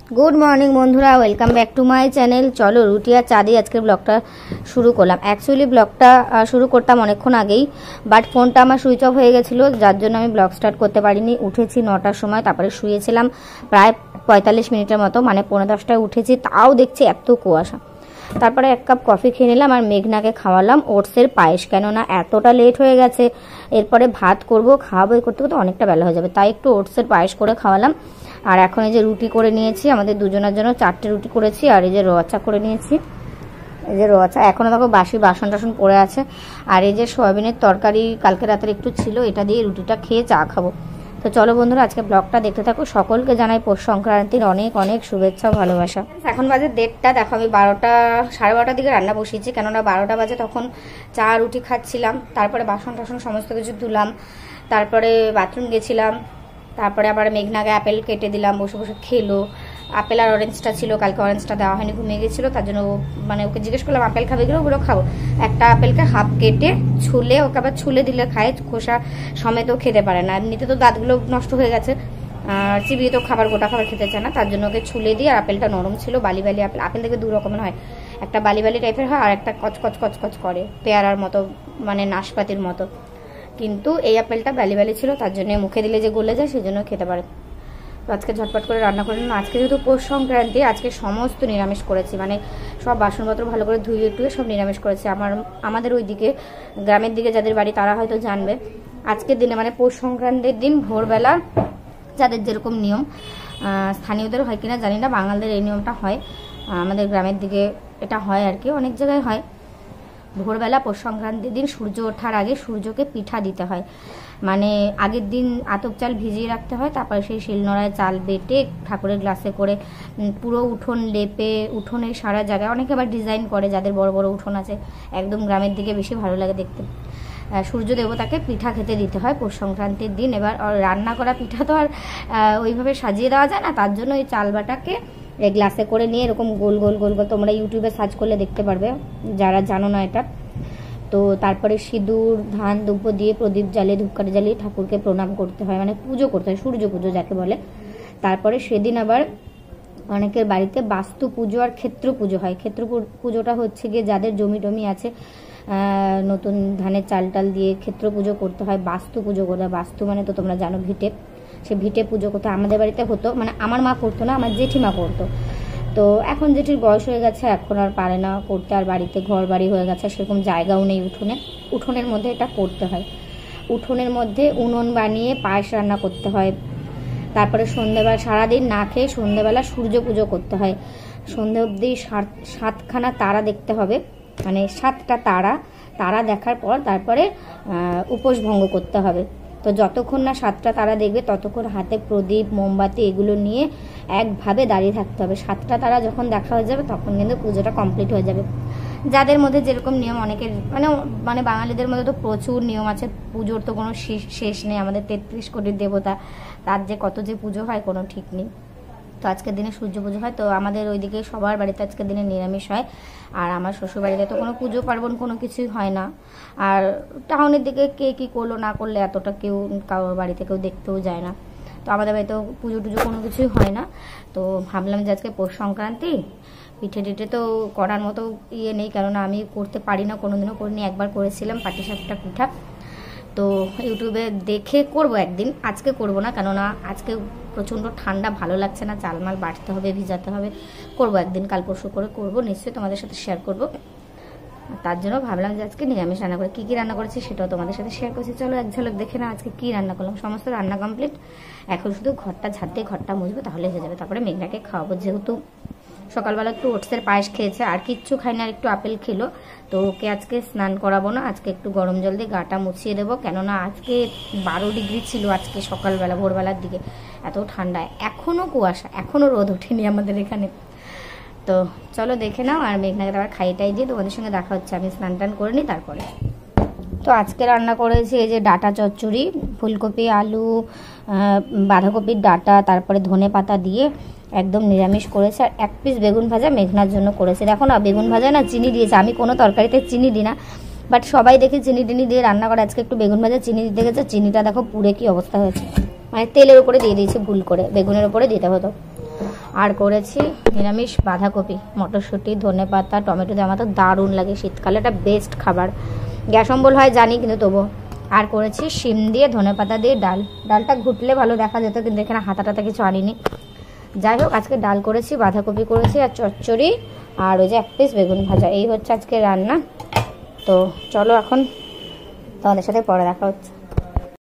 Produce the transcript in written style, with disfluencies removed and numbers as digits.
Good morning बंधुरा welcome back to my channel. चलो रुटी और चा दिए आज के ब्लगटा शुरू करलाम। एक्चुअली ब्लगटा शुरू करताम अनेकक्षण आगेई, बाट फोनटा आमार सुइच अफ हो गेछिलो, जार जोन्नो आमी ब्लग स्टार्ट करते पारिनी। उठेছি 9টার সময়, তারপরে শুয়েছিলাম প্রায় 45 মিনিটের মতো, মানে 9:30টায় উঠেছি, তাও দেখছি এত কুয়াশা। তারপরে এক কাপ কফি খেয়ে নিলাম আর মেঘনাকে খাওয়ালাম ওটসের পায়েস, কেননা এতটা লেট হয়ে গেছে, এরপরে ভাত করব, খাওয়াবো, করতে করতে অনেকটা বেলা হয়ে যাবে, তাই একটু ওটসের পায়েস করে খাওয়ালাম। আর এখন এই যে রুটি করে নিয়েছি, আমাদের দুজনের জন্য 4টে রুটি করেছি, আর এই যে রচা করে নিয়েছি। এই যে রচা এখনো দেখো বাসি বাসন টাসন পড়ে আছে, আর এই যে সয়াবিনের তরকারি কালকে রাতের একটু ছিল, এটা দিয়ে রুটিটা খেয়ে চা খাবো। তো চলো বন্ধুরা আজকে ব্লগটা দেখতে থাকো। সকলকে জানাই পৌষ সংক্রান্তির অনেক অনেক শুভেচ্ছা ও ভালোবাসা। এখন বাজে 1:30, দেখো আমি 12টা সাড়ে 12টার দিকে রান্না বসিয়েছি, কেননা 12টা বাজে তখন চা রুটি খাচ্ছিলাম, তারপরে বাসন টাসন সমস্ত কিছু ধুলাম, তারপরে বাথরুম গেছিলাম, তারপরে আবার মেঘনাকে অ্যাপেল কেটে দিলাম, বসে বসে খেলো। আপেল আর অরেঞ্জটা ছিল, কালকে অরেঞ্জটা দেওয়া হয়নি, ঘুমিয়ে গেছিলো, তার জন্য মানে ওকে জিজ্ঞেস করলাম আপেল খাবে কিনা, ওগুলো খাবো। একটা আপেলকে হাফ কেটে ছুলে, ওকে আবার ছুলে দিলে খায়, খোসা সমেতও খেতে পারে না, এমনিতে তো দাঁতগুলো নষ্ট হয়ে গেছে, আর চিবিয়ে তো খাবার গোটা খাবার খেতে চায় না, তার জন্য ওকে ছুলে দিয়ে। আর আপেলটা নরম ছিল, বালি বালি আপেল। আপেল দেখবে দু রকমের হয়, একটা বালি বালি টাইপের হয়, আর একটা কচকচ কচকচ করে পেয়ারার মতো, মানে নাশপাতির মতো, কিন্তু এই আপেলটা বালি বালি ছিল, তার জন্য মুখে দিলে যে গলে যায় সেই জন্য খেতে পারে। তো আজকে ঝটপট করে রান্না করে নিলাম। আজকে যেহেতু পৌষ সংক্রান্তি, আজকে সমস্ত নিরামিষ করেছি, মানে সব বাসনপত্র ভালো করে ধুয়ে টুয়ে সব নিরামিষ করেছি। আমাদের ওই দিকে গ্রামের দিকে যাদের বাড়ি তারা হয়তো জানবে, আজকের দিনে মানে পৌষ সংক্রান্তির দিন ভোরবেলা যাদের যেরকম নিয়ম, স্থানীয়দের হয় কিনা জানি না, বাঙালিদের এই নিয়মটা হয়, আমাদের গ্রামের দিকে এটা হয় আর কি, অনেক জায়গায় হয়। ভোরবেলা পৌষ সংক্রান্তির দিন সূর্য ওঠার আগে সূর্যকে পিঠা দিতে হয়, মানে আগের দিন আতপ চাল ভিজিয়ে রাখতে হয়, তারপরে সেই শিলনোড়ায় চাল বেটে ঠাকুরের গ্লাসে করে পুরো উঠোন লেপে, উঠোনের সারা জায়গায় অনেকে আবার ডিজাইন করে, যাদের বড় বড় উঠোন আছে, একদম গ্রামের দিকে বেশি ভালো লাগে দেখতে, সূর্য দেবতাকে পিঠা খেতে দিতে হয় পৌষ সংক্রান্তির দিন। এবার রান্না করা পিঠা তো আর ওইভাবে সাজিয়ে দেওয়া যায় না, তার জন্য ওই চাল বাটাকে এই গ্লাসে করে নিয়ে এরকম গোল গোল গোল গোল, তোমরা ইউটিউবে সার্চ করলে দেখতে পারবে যারা জানো না এটা। তো তারপরে সিঁদুর ধান দুব্য দিয়ে প্রদীপ জ্বালিয়ে ধূপকাঠি জ্বালিয়ে ঠাকুরকে প্রণাম করতে হয়, মানে পুজো করতে হয়, সূর্য পুজো যাকে বলে। তারপরে সেদিন আবার অনেকের বাড়িতে বাস্তু পুজো আর ক্ষেত্র পুজো হয়। ক্ষেত্র পুজোটা হচ্ছে গিয়ে যাদের জমি টমি আছে, নতুন ধানের চাল টাল দিয়ে ক্ষেত্র পুজো করতে হয়। বাস্তু পুজো করতে হয়, বাস্তু মানে তো তোমরা জানো ভিটে, সে ভিটে পুজো করতে আমাদের বাড়িতে হতো, মানে আমার মা করতো না, আমার জেঠিমা করতো। তো এখন জেঠির বয়স হয়ে গেছে, এখন আর পারে না করতে, আর বাড়িতে ঘর বাড়ি হয়ে গেছে, সেরকম জায়গাও নেই উঠোনের মধ্যে এটা করতে হয়। উঠোনের মধ্যে উনুন বানিয়ে পায়েস রান্না করতে হয়। তারপরে সন্ধ্যেবেলা সারাদিন না খেয়ে সন্ধ্যেবেলা সূর্য পুজো করতে হয়। সন্ধ্যে অবধি 7খানা তারা দেখতে হবে, মানে 7টা তারা দেখার পর তারপরে উপোস ভঙ্গ করতে হবে। তো যতক্ষণ না 7টা তারা দেখবে ততক্ষণ হাতে প্রদীপ মোমবাতি এগুলো নিয়ে একভাবে দাঁড়িয়ে থাকতে হবে। 7টা তারা যখন দেখা হয়ে যাবে তখন কিন্তু পুজোটা কমপ্লিট হয়ে যাবে। যাদের মধ্যে যেরকম নিয়ম, অনেকের মানে বাঙালিদের মধ্যে তো প্রচুর নিয়ম আছে, পুজোর তো কোনো শেষ নেই, আমাদের 33 কোটির দেবতা, তার যে কত যে পুজো হয় কোনো ঠিক নেই। তো আজকের দিনে সূর্য পুজো হয়, তো আমাদের ওইদিকে সবার বাড়িতে আজকের দিনে নিরামিষ হয়, আর আমার শ্বশুর বাড়িতে তো কোনো পুজো পার্বণ কোনো কিছুই হয় না। আর টাউনের দিকে কে কী করলো না করলে এতটা কেউ কারোর বাড়িতে কেউ দেখতেও যায় না, তো আমাদের বাড়িতেও পুজো টুজো কোনো কিছুই হয় না। তো ভাবলাম যে আজকে পৌষ সংক্রান্তি, পিঠে টিঠে তো করার মতো নেই, কেননা আমি করতে পারি না, কোনোদিনও করিনি, একবার করেছিলাম পাটিসাপটা পিঠা, তো ইউটিউবে দেখে করব একদিন, আজকে করব না, কেননা আজকে প্রচণ্ড ঠান্ডা, ভালো লাগছে না, চালমাল বাটতে হবে, ভিজাতে হবে, করব একদিন, কাল পরশু করে করব, নিশ্চয়ই তোমাদের সাথে শেয়ার করব। তার জন্য ভাবলাম যে আজকে নিরামিষ রান্না করে, কী কী রান্না করেছি সেটাও তোমাদের সাথে শেয়ার করছি। চলো এক ঝলক দেখে না আজকে কী রান্না করলাম। সমস্ত রান্না কমপ্লিট, এখন শুধু ঘরটা ঝাড় দিয়ে ঘরটা মুছবো, তাহলে হয়ে যাবে। তারপরে মেঘনাকে খাওয়াবো, যেহেতু সকালবেলা একটু ওটসের পায়েস খেয়েছে, আর কিচ্ছু খাই না, আর একটু আপেল খেলো, তো ওকে আজকে স্নান করাবো না, আজকে একটু গরম জল দিয়ে গাটা মুছিয়ে দেবো, কেননা আজকে 12 ডিগ্রি ছিল আজকে সকালবেলা, ভোরবেলার দিকে, এত ঠান্ডায়, এখনও কুয়াশা, এখনও রোদ ওঠেনি আমাদের এখানে। তো চলো দেখে নাও, আর মেঘনাকে আবার খাইটাই দিয়ে তোমাদের সঙ্গে দেখা হচ্ছে, আমি স্নান টান করে নিই তারপরে। তো আজকে রান্না করেছি এই যে ডাটা চচ্চড়ি, ফুলকপি আলু বাঁধাকপির ডাটা, তারপরে ধনে পাতা দিয়ে একদম নিরামিষ করেছে, আর 1 পিস বেগুন ভাজা মেঘনার জন্য করেছে। দেখো না বেগুন ভাজা না চিনি দিয়েছে, আমি কোনো তরকারিতে চিনি দিই না, বাট সবাই দেখে চিনি টিনি দিয়ে রান্না করে, আজকে একটু বেগুন ভাজা চিনি দিতে গেছে, চিনিটা দেখো পুড়ে কি অবস্থা হয়েছে, মানে তেলের উপরে দিয়ে দিয়েছে ভুল করে, বেগুনের উপরে দিতে হতো। আর করেছি নিরামিষ বাঁধাকপি, মটরশুঁটি, ধনেপাতা, টমেটো দিয়ে। আমার তো দারুণ লাগে, শীতকালে এটা বেস্ট খাবার। গ্যাস অম্বল হয় জানি, কিন্তু তবুও। আর করেছি শিম দিয়ে ধনেপাতা দিয়ে ডাল। ডালটা ঘুটলে ভালো দেখা যেত, কিন্তু এখানে হাতাটাতে কিছু আনিনি। যাই হোক, আজকে ডাল করেছি, বাঁধাকপি করেছি, আর চচ্চড়ি, আর ওই যে 1 পিস বেগুন ভাজা। এই হচ্ছে আজকে রান্না। তো চলো এখন তোমাদের সাথে পরে দেখা হচ্ছে।